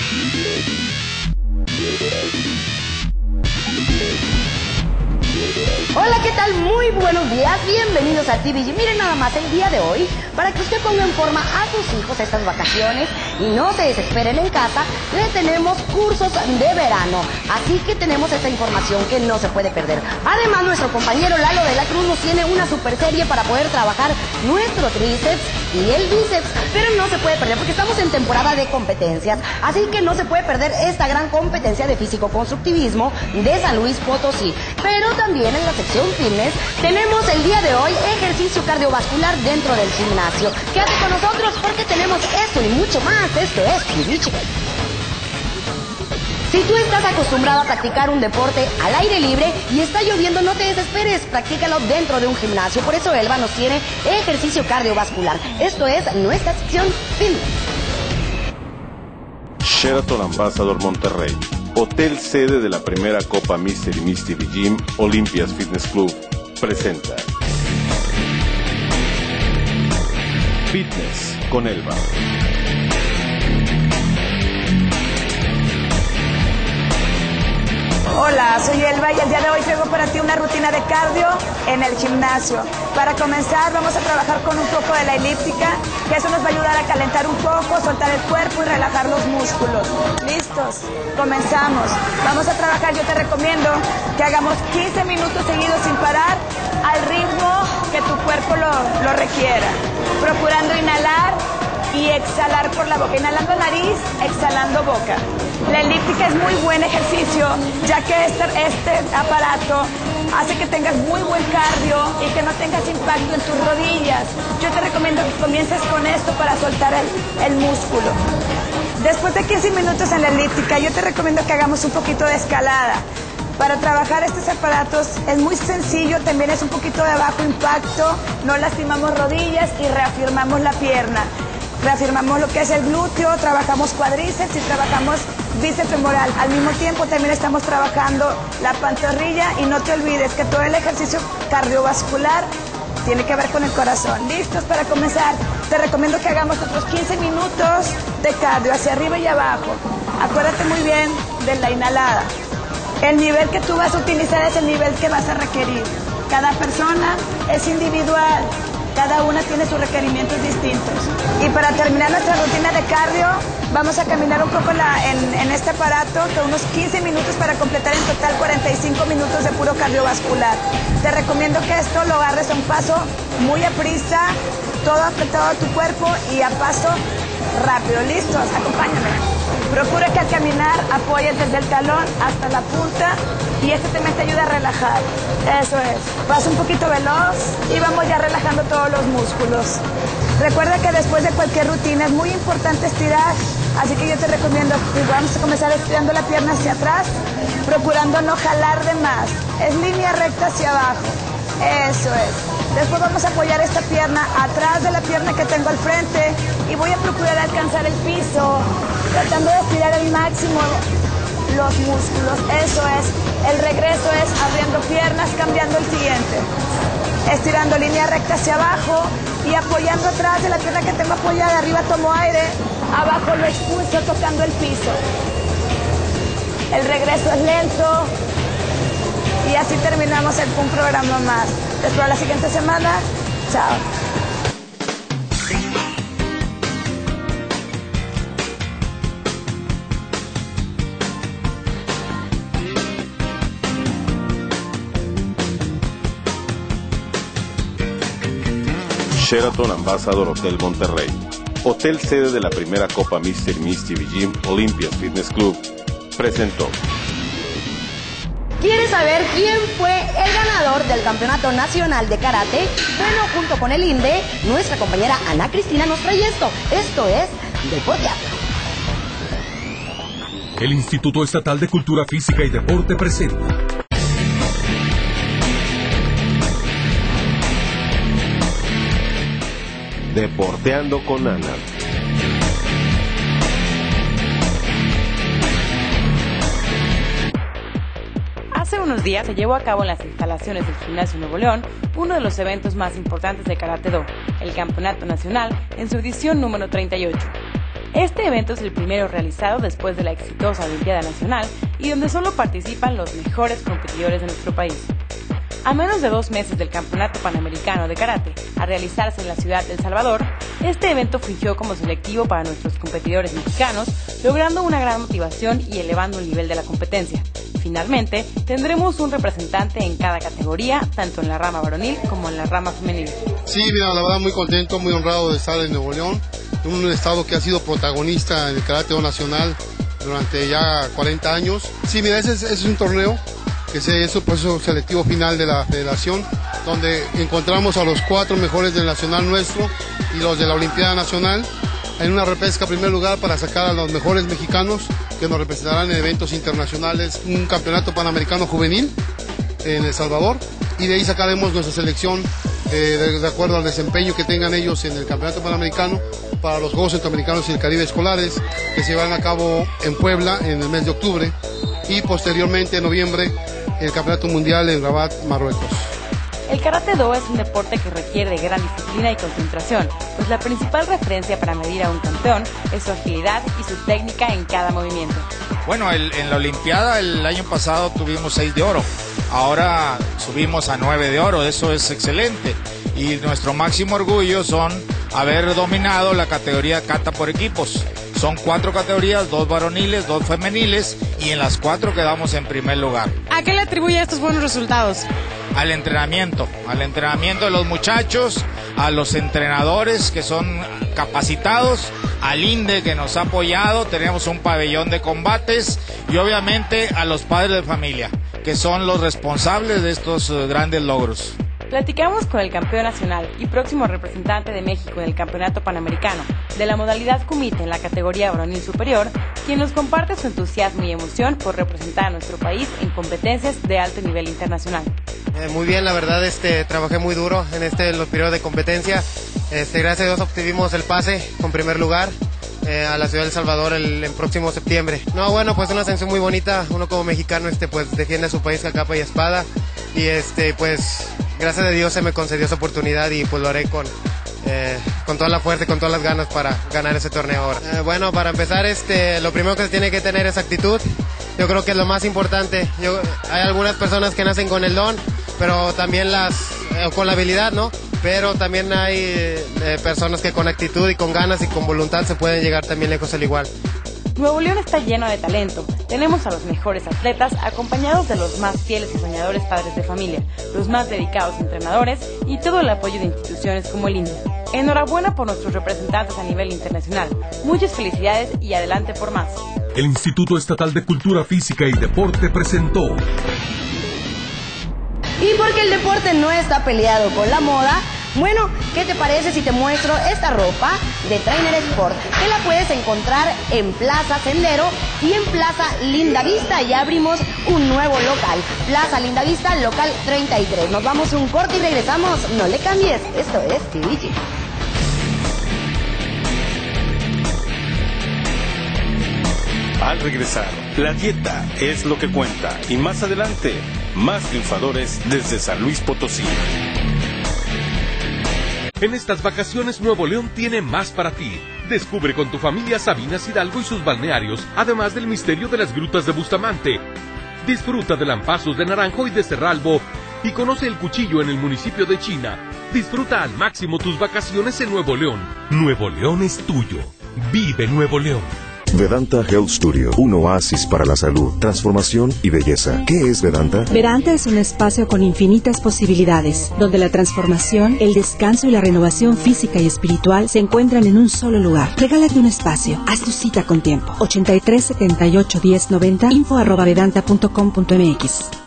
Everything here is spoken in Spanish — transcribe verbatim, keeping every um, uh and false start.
Hola, ¿qué tal? Muy buenos días, bienvenidos a T V G. Miren nada más el día de hoy, para que usted ponga en forma a sus hijos estas vacaciones y no se desesperen en casa, le tenemos cursos de verano. Así que tenemos esta información que no se puede perder. Además, nuestro compañero Lalo de la Cruz nos tiene una super serie para poder trabajar nuestro tríceps y el bíceps, pero no se puede perder porque estamos en temporada de competencias, así que no se puede perder esta gran competencia de físico-constructivismo de San Luis Potosí. Pero también en la sección fitness tenemos el día de hoy ejercicio cardiovascular dentro del gimnasio. Quédate con nosotros porque tenemos esto y mucho más. Esto es T V G. Si tú estás acostumbrado a practicar un deporte al aire libre y está lloviendo, no te desesperes, practícalo dentro de un gimnasio. Por eso Elba nos tiene ejercicio cardiovascular. Esto es nuestra sección fitness. Sheraton Ambassador Monterrey, hotel sede de la primera Copa Mister y Miss T V Gym Olympias Fitness Club, presenta Fitness con Elba. Hola, soy Elba y el día de hoy traigo para ti una rutina de cardio en el gimnasio. Para comenzar vamos a trabajar con un poco de la elíptica, que eso nos va a ayudar a calentar un poco, soltar el cuerpo y relajar los músculos. ¿Listos? Comenzamos. Vamos a trabajar, yo te recomiendo que hagamos quince minutos seguidos sin parar, al ritmo que tu cuerpo lo, lo requiera. Procurando inhalar y exhalar por la boca, inhalando nariz, exhalando boca. La elíptica es muy buen ejercicio, ya que este, este aparato hace que tengas muy buen cardio y que no tengas impacto en tus rodillas. Yo te recomiendo que comiences con esto para soltar el, el músculo. Después de quince minutos en la elíptica, yo te recomiendo que hagamos un poquito de escalada. Para trabajar estos aparatos es muy sencillo, también es un poquito de bajo impacto, no lastimamos rodillas y reafirmamos la pierna. Reafirmamos lo que es el glúteo, trabajamos cuádriceps y trabajamos bíceps femoral. Al mismo tiempo también estamos trabajando la pantorrilla y no te olvides que todo el ejercicio cardiovascular tiene que ver con el corazón. ¿Listos para comenzar? Te recomiendo que hagamos otros quince minutos de cardio hacia arriba y abajo. Acuérdate muy bien de la inhalada. El nivel que tú vas a utilizar es el nivel que vas a requerir. Cada persona es individual. Cada una tiene sus requerimientos distintos. Y para terminar nuestra rutina de cardio, vamos a caminar un poco la, en, en este aparato, con unos quince minutos para completar en total cuarenta y cinco minutos de puro cardiovascular. Te recomiendo que esto lo agarres a un paso muy a prisa, todo apretado a tu cuerpo y a paso rápido. ¿Listos? Acompáñame. Procura que al caminar apoyes desde el talón hasta la punta y esto también te ayuda a relajar. Eso es. Vas un poquito veloz y vamos ya relajando todos los músculos. Recuerda que después de cualquier rutina es muy importante estirar, así que yo te recomiendo que vamos a comenzar estirando la pierna hacia atrás, procurando no jalar de más. Es línea recta hacia abajo. Eso es. Después vamos a apoyar esta pierna atrás de la pierna que tengo al frente y voy a procurar alcanzar el piso, tratando de estirar al máximo los músculos. Eso es. El regreso es abriendo piernas, cambiando el siguiente. Estirando línea recta hacia abajo y apoyando atrás de la pierna que tengo apoyada. Arriba tomo aire, abajo lo expulso tocando el piso. El regreso es lento. Y así terminamos el, un programa más. Te espero la siguiente semana. Chao. Sheraton Ambassador Hotel Monterrey, hotel sede de la primera Copa Mister y Miss T V Gym Olympias Fitness Club, presentó. ¿Quieres saber quién fue el ganador del Campeonato Nacional de Karate? Bueno, junto con el I N D E, nuestra compañera Ana Cristina nos trae esto. Esto es Deporteando. El Instituto Estatal de Cultura Física y Deporte presenta Deporteando con Ana. Hace unos días se llevó a cabo en las instalaciones del Gimnasio Nuevo León uno de los eventos más importantes de Karate Do, el Campeonato Nacional, en su edición número treinta y ocho. Este evento es el primero realizado después de la exitosa Olimpiada Nacional y donde solo participan los mejores competidores de nuestro país. A menos de dos meses del Campeonato Panamericano de Karate, a realizarse en la ciudad de El Salvador, este evento fungió como selectivo para nuestros competidores mexicanos, logrando una gran motivación y elevando el nivel de la competencia. Finalmente, tendremos un representante en cada categoría, tanto en la rama varonil como en la rama femenil. Sí, mira, la verdad muy contento, muy honrado de estar en Nuevo León, un estado que ha sido protagonista en el karate nacional durante ya cuarenta años. Sí, mira, ese es, ese es un torneo que es el proceso selectivo final de la federación, donde encontramos a los cuatro mejores del nacional nuestro y los de la Olimpiada Nacional en una repesca a primer lugar para sacar a los mejores mexicanos que nos representarán en eventos internacionales, un campeonato panamericano juvenil en El Salvador, y de ahí sacaremos nuestra selección eh, de, de acuerdo al desempeño que tengan ellos en el campeonato panamericano para los Juegos Centroamericanos y el Caribe escolares que se llevarán a cabo en Puebla en el mes de octubre y posteriormente en noviembre el Campeonato Mundial en Rabat, Marruecos. El Karate-Do es un deporte que requiere de gran disciplina y concentración, pues la principal referencia para medir a un campeón es su agilidad y su técnica en cada movimiento. Bueno, el, en la Olimpiada el año pasado tuvimos seis de oro, ahora subimos a nueve de oro, eso es excelente. Y nuestro máximo orgullo son haber dominado la categoría kata por equipos. Son cuatro categorías, dos varoniles, dos femeniles, y en las cuatro quedamos en primer lugar. ¿A qué le atribuye estos buenos resultados? Al entrenamiento, al entrenamiento de los muchachos, a los entrenadores que son capacitados, al I N D E que nos ha apoyado, tenemos un pabellón de combates, y obviamente a los padres de familia, que son los responsables de estos grandes logros. Platicamos con el campeón nacional y próximo representante de México en el Campeonato Panamericano de la modalidad Kumite en la categoría varonil superior, quien nos comparte su entusiasmo y emoción por representar a nuestro país en competencias de alto nivel internacional. Eh, muy bien, la verdad, este, trabajé muy duro en este los periodos de competencia. Este, gracias a Dios obtuvimos el pase con primer lugar eh, a la ciudad de El Salvador el, el próximo septiembre. No, bueno, pues una sensación muy bonita. Uno como mexicano, este, pues defiende a su país a capa y espada y este, pues gracias a Dios se me concedió esa oportunidad y pues lo haré con, eh, con toda la fuerza y con todas las ganas para ganar ese torneo ahora. Eh, bueno, para empezar, este, lo primero que se tiene que tener es actitud. Yo creo que es lo más importante. Yo, hay algunas personas que nacen con el don, pero también las, eh, con la habilidad, ¿no? Pero también hay eh, personas que con actitud y con ganas y con voluntad se pueden llegar también lejos al igual. Nuevo León está lleno de talento. Tenemos a los mejores atletas acompañados de los más fieles y soñadores padres de familia, los más dedicados entrenadores y todo el apoyo de instituciones como el I N D E. Enhorabuena por nuestros representantes a nivel internacional. Muchas felicidades y adelante por más. El Instituto Estatal de Cultura Física y Deporte presentó. Y porque el deporte no está peleado con la moda, bueno, ¿qué te parece si te muestro esta ropa de Trainer Sport? Que la puedes encontrar en Plaza Sendero y en Plaza Lindavista. Ya abrimos un nuevo local, Plaza Lindavista, local treinta y tres. Nos vamos a un corte y regresamos. No le cambies, esto es T V G. Al regresar, la dieta es lo que cuenta. Y más adelante, más triunfadores desde San Luis Potosí. En estas vacaciones Nuevo León tiene más para ti. Descubre con tu familia Sabinas Hidalgo y sus balnearios, además del misterio de las grutas de Bustamante. Disfruta de Lampazos de Naranjo y de Cerralbo y conoce el Cuchillo en el municipio de China. Disfruta al máximo tus vacaciones en Nuevo León. Nuevo León es tuyo. Vive Nuevo León. Vedanta Health Studio, un oasis para la salud, transformación y belleza. ¿Qué es Vedanta? Vedanta es un espacio con infinitas posibilidades, donde la transformación, el descanso y la renovación física y espiritual se encuentran en un solo lugar. Regálate un espacio, haz tu cita con tiempo. ochenta y tres, setenta y ocho, diez, noventa, info arroba vedanta punto com punto mx.